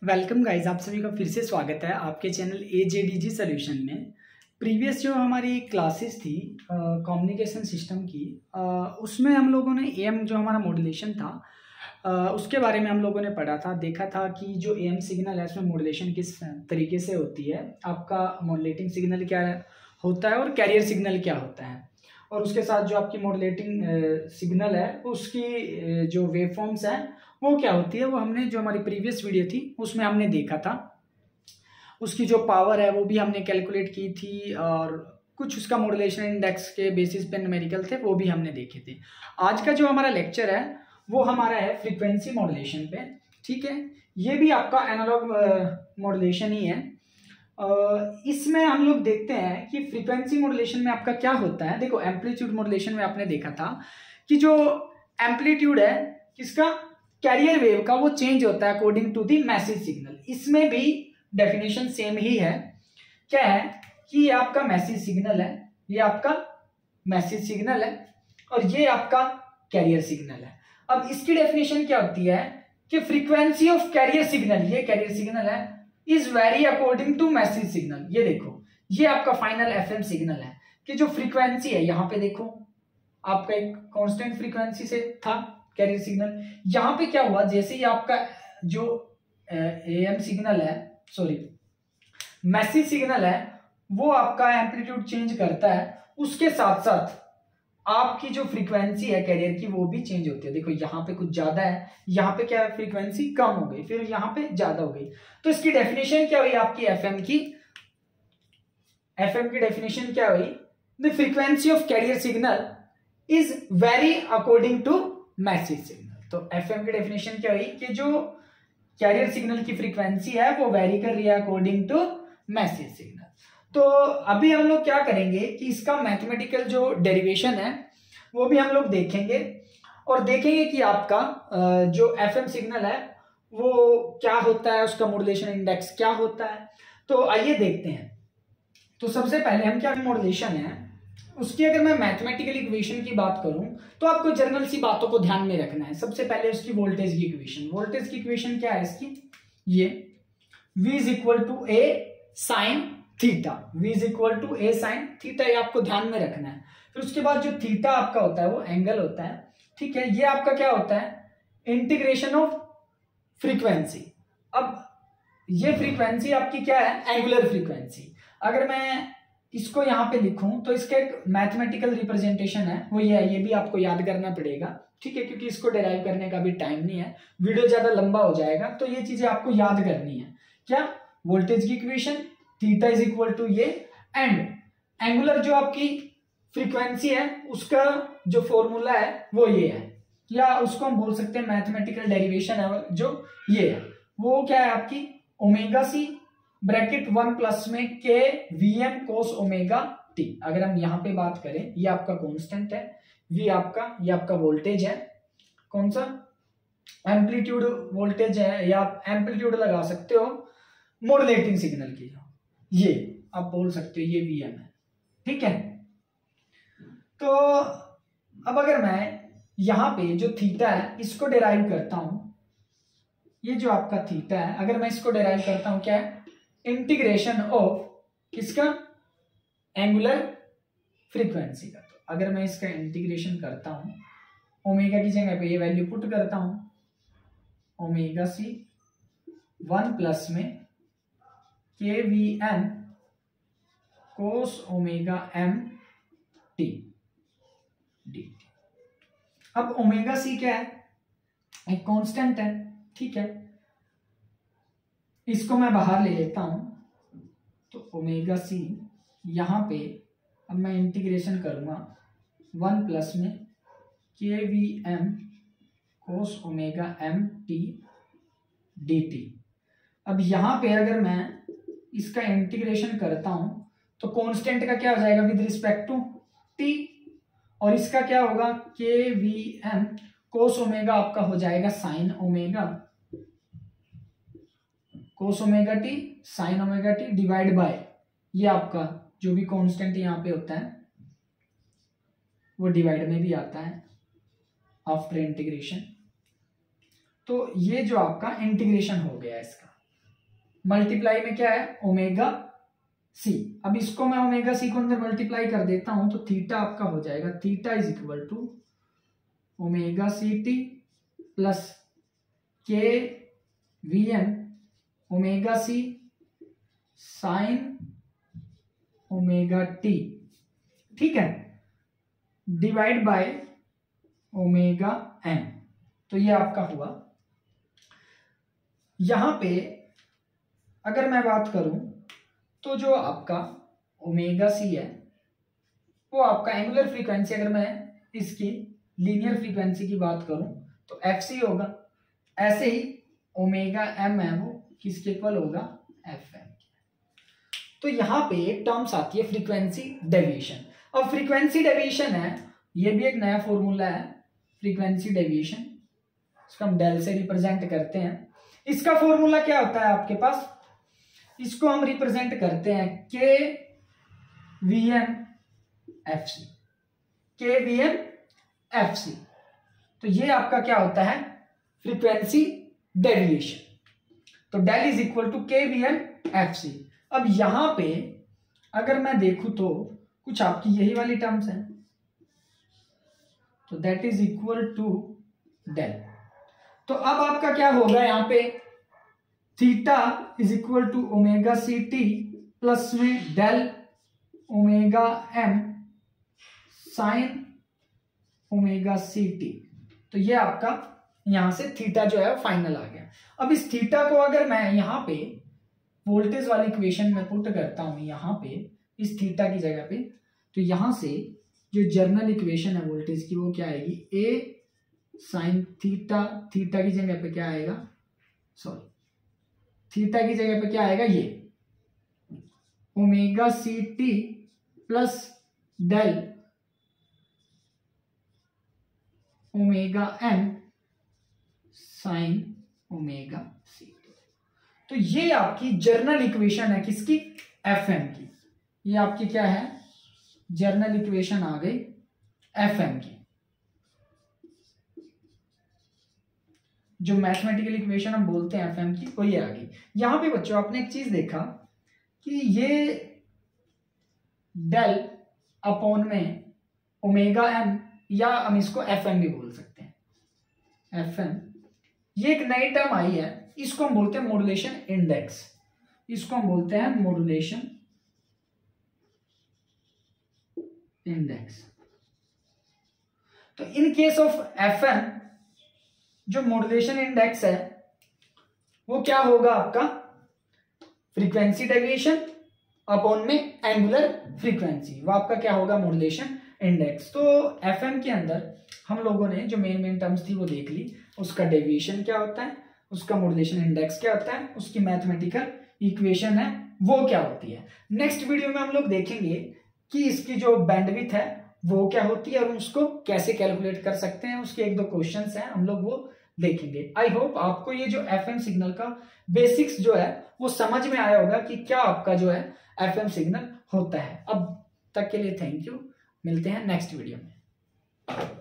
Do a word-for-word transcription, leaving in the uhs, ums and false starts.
Welcome guys, आप सभी का फिर से स्वागत है आपके channel A J D G solution में। प्रीवियस जो हमारी क्लासेस थी कम्युनिकेशन सिस्टम की, uh, उसमें हम लोगों ने ए एम जो हमारा मॉड्यूलेशन था uh, उसके बारे में हम लोगों ने पढ़ा था। देखा था कि जो ए एम सिग्नल है उसमें मॉड्यूलेशन किस तरीके से होती है, आपका मॉड्यूलेटिंग सिग्नल क्या होता है और कैरियर सिग्नल क्या होता है, और उसके साथ जो आपकी मॉड्यूलेटिंग सिग्नल है उसकी uh, जो वेव फॉर्म्स हैं वो क्या होती है। वो हमने जो हमारी प्रीवियस वीडियो थी उसमें हमने देखा था। उसकी जो पावर है वो भी हमने कैलकुलेट की थी, और कुछ उसका मॉड्यूलेशन इंडेक्स के बेसिस पे न्यूमेरिकल थे वो भी हमने देखे थे। आज का जो हमारा लेक्चर है वो हमारा है फ्रीक्वेंसी मॉड्यूलेशन पे। ठीक है, ये भी आपका एनालॉग मॉड्यूलेशन ही है। इसमें हम लोग देखते हैं कि फ्रीक्वेंसी मॉड्यूलेशन में आपका क्या होता है। देखो, एम्पलीट्यूड मॉड्यूलेशन में आपने देखा था कि जो एम्पलीट्यूड है किसका, कैरियर वेव का, वो चेंज होता है according to the message signal. इसमें भी डेफिनेशन सेम ही है। क्या है कि ये आपका मैसेज सिग्नल है, ये आपका मैसेज सिग्नल है और ये आपका कैरियर सिग्नल है। अब इसकी डेफिनेशन क्या होती है कि फ्रीक्वेंसी ऑफ कैरियर सिग्नल, ये कैरियर सिग्नल है, is vary according to message signal. ये देखो, ये आपका फाइनल एफएम सिग्नल है कि जो फ्रीक्वेंसी है, यहां पे देखो आपका एक कांस्टेंट फ्रीक्वेंसी से था कैरियर सिग्नल। यहां पे क्या हुआ, जैसे ही आपका जो एएम सिग्नल है, सॉरी मैसेज सिग्नल है, वो आपका एम्पलीट्यूड चेंज करता है, उसके साथ साथ आपकी जो फ्रीक्वेंसी है कैरियर की वो भी चेंज होती है। देखो, यहाँ पे कुछ ज्यादा है, यहाँ पे क्या है, फ्रीक्वेंसी कम हो गई, फिर यहाँ पे ज्यादा हो गई। तो इसकी डेफिनेशन क्या हुई आपकी एफएम की, एफएम की डेफिनेशन क्या हुई, the frequency of carrier signal is vary according to message signal. तो एफएम की डेफिनेशन क्या हुई कि जो कैरियर सिग्नल की फ्रीक्वेंसी है वो वेरी कर रही है अकॉर्डिंग टू मैसेज सिग्नल। तो अभी हम लोग क्या करेंगे कि इसका मैथमेटिकल जो डेरिवेशन है वो भी हम लोग देखेंगे, और देखेंगे कि आपका जो एफएम सिग्नल है वो क्या होता है, उसका मॉड्यूलेशन इंडेक्स क्या होता है। तो आइए देखते हैं। तो सबसे पहले हम क्या मॉड्यूलेशन है उसकी अगर मैं मैथमेटिकल इक्वेशन की बात करूं तो आपको जनरल सी बातों को ध्यान में रखना है। सबसे पहले उसकी वोल्टेज की इक्वेशन, वोल्टेज की इक्वेशन क्या है इसकी, ये V is equal to A sine theta, V is equal to A sine theta, ये आपको ध्यान में रखना है। फिर उसके बाद जो थीटा आपका होता है वो एंगल होता है। ठीक है, ये आपका क्या होता है, इंटीग्रेशन ऑफ फ्रीक्वेंसी। अब ये फ्रीक्वेंसी आपकी क्या है, एंगुलर फ्रीक्वेंसी। अगर मैं इसको यहां पे लिखूं तो इसका एक मैथमेटिकल रिप्रेजेंटेशन है, वो ये है, ये भी आपको याद करना पड़ेगा। ठीक है, क्योंकि इसको डिराइव करने का भी टाइम नहीं है, वीडियो ज्यादा लंबा हो जाएगा, तो ये चीजें आपको याद करनी है। क्या, वोल्टेज की equation, theta is equal to ये, एंड एंगुलर जो आपकी फ्रीक्वेंसी है उसका जो फॉर्मूला है वो ये है, या उसको हम बोल सकते हैं मैथमेटिकल डेरिवेशन है जो ये है, वो क्या है आपकी omega C bracket one plus में K V M cos omega T. अगर हम यहां पे बात करें, ये आपका कांस्टेंट है, वी आपका, ये आपका वोल्टेज है, कौन सा, एम्पलीट्यूड वोल्टेज है, या आप एम्पलीट्यूड लगा सकते हो मॉड्यूलेटिंग सिग्नल की, ये आप बोल सकते हो ये वी एम है। ठीक है, तो अब अगर मैं यहां पे जो थीटा है इसको डिराइव करता हूं, ये जो आपका थीटा है अगर मैं इसको डिराइव करता हूं, क्या है, इंटीग्रेशन ऑफ किसका, एंगुलर फ्रीक्वेंसी का। तो अगर मैं इसका इंटीग्रेशन करता हूं, ओमेगा की जगह पे ये वैल्यू पुट करता हूं, ओमेगा सी वन प्लस में K V M cos omega M T D. अब ओमेगा सी क्या है, एक कांस्टेंट है। ठीक है, इसको मैं बाहर ले लेता हूं, तो ओमेगा सी यहां पे अब मैं इंटीग्रेशन करूंगा वन प्लस में K V M cos omega M T D T. अब यहां पे अगर मैं इसका इंटीग्रेशन करता हूं तो कांस्टेंट का क्या हो जाएगा विद रिस्पेक्ट टू टी, और इसका क्या होगा, के वी एम कोस ओमेगा आपका हो जाएगा sine omega cos omega t sine omega t divide by ये आपका जो भी कांस्टेंट यहाँ पे होता है वो डिवाइड में भी आता है आफ्टर इंटीग्रेशन। तो ये जो आपका इंटीग्रेशन हो गया इसका, मल्टीप्लाई में क्या है ओमेगा सी। अब इसको मैं ओमेगा सी को अंदर मल्टीप्लाई कर देता हूं तो थीटा आपका हो जाएगा theta is equal to omega c t plus k v n omega c sine omega t, ठीक है, डिवाइड बाय ओमेगा एन। तो ये आपका हुआ। यहां पे अगर मैं बात करूं तो जो आपका ओमेगा सी है वो आपका एंगुलर फ्रीक्वेंसी, अगर मैं इसकी लीनियर फ्रीक्वेंसी की बात करूं तो एफ सी होगा। ऐसे ही ओमेगा एम है वो किसके इक्वल होगा एफ एम। तो यहां पे एक टर्म्स आती है फ्रीक्वेंसी डेविएशन। अब फ्रीक्वेंसी डेविएशन है, ये भी एक नया फॉर्मूला है फ्रीक्वेंसी डेविएशन, इसको हम डेल से रिप्रेजेंट करते हैं। इसका फॉर्मूला क्या होता है आपके पास, इसको हम रिप्रेजेंट करते हैं के वी एन एफ सी, के वी एन एफ सी। तो ये आपका क्या होता है फ्रीक्वेंसी डेविएशन। तो del is equal to k v n f c. अब यहां पे अगर मैं देखूं तो कुछ आपकी यही वाली टर्म्स हैं, तो that is equal to del. तो अब आपका क्या होगा यहां पे theta is equal to omega c t plus में del omega m sine omega c t. तो ये आपका यहां से थीटा जो है फाइनल आ गया। अब इस थीटा को अगर मैं यहां पे वोल्टेज वाली इक्वेशन में पुट करता हूं यहां पे इस थीटा की जगह पे, तो यहां से जो जर्नल इक्वेशन है वोल्टेज की वो क्या आएगी ए साइन थीटा, थीटा की जगह पे क्या आएगा सॉरी थीटा की जगह पे क्या आएगा ये omega c t plus del omega n sine omega c. तो ये आपकी जर्नल इक्वेशन है किसकी एफ एम की। ये आपकी क्या है जर्नल इक्वेशन आ गई एफ एम की। जो मैथमेटिकल इक्वेशन हम बोलते हैं एफ एम की वो ये आ गई। यहां पे बच्चों आपने एक चीज देखा कि ये डेल अपॉन में ओमेगा एम, या हम इसको एफ एम भी बोल सकते हैं एफ एम, ये एक नई टर्म आई है, इसको हम बोलते हैं मॉड्यूलेशन इंडेक्स। इसको हम बोलते हैं मॉड्यूलेशन इंडेक्स। तो in case of f m जो मॉड्यूलेशन इंडेक्स है वो क्या होगा आपका फ्रीक्वेंसी डेविएशन अपॉन में एंगुलर फ्रीक्वेंसी, वो आपका क्या होगा मॉड्यूलेशन इंडेक्स। तो एफएम के अंदर हम लोगों ने जो मेन मेन टर्म्स थी वो देख ली, उसका डेविएशन क्या होता है, उसका मॉड्यूलेशन इंडेक्स क्या होता है, उसकी मैथमेटिकल इक्वेशन है वो क्या होती है। नेक्स्ट वीडियो में हम लोग देखेंगे कि इसकी जो बैंडविड्थ है वो क्या होती है और उसको कैसे कैलकुलेट कर सकते हैं, उसके एक दो क्वेश्चंस हैं हम लोग वो देखेंगे। आई होप आपको ये जो एफएम सिग्नल का बेसिक्स जो है वो समझ में आया होगा कि क्या आपका जो है एफएम सिग्नल होता है। अब तक के लिए थैंक यू, मिलते हैं नेक्स्ट वीडियो में।